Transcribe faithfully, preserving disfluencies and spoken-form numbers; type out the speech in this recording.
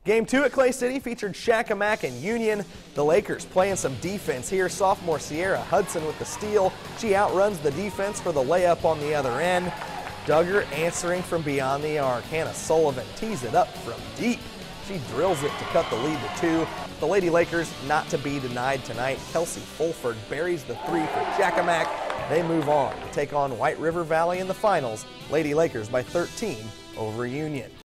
Game two at Clay City featured Shakamak and Union. The Lakers playing some defense here. Sophomore Sierra Hudson with the steal. She outruns the defense for the layup on the other end. Duggar answering from beyond the arc. Hannah Sullivan tees it up from deep. She drills it to cut the lead to two. The Lady Lakers not to be denied tonight. Kelsey Fulford buries the three for Shakamak. They move on to take on White River Valley in the finals. Lady Lakers by thirteen over Union.